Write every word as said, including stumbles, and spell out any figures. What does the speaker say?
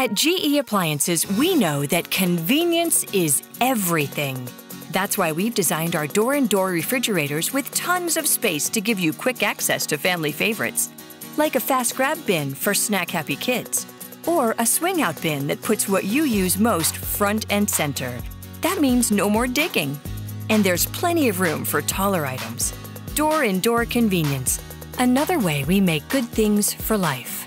At G E Appliances, we know that convenience is everything. That's why we've designed our door-and-door refrigerators with tons of space to give you quick access to family favorites, like a fast grab bin for snack-happy kids, or a swing-out bin that puts what you use most front and center. That means no more digging. And there's plenty of room for taller items. Door-and-door convenience. Another way we make good things for life.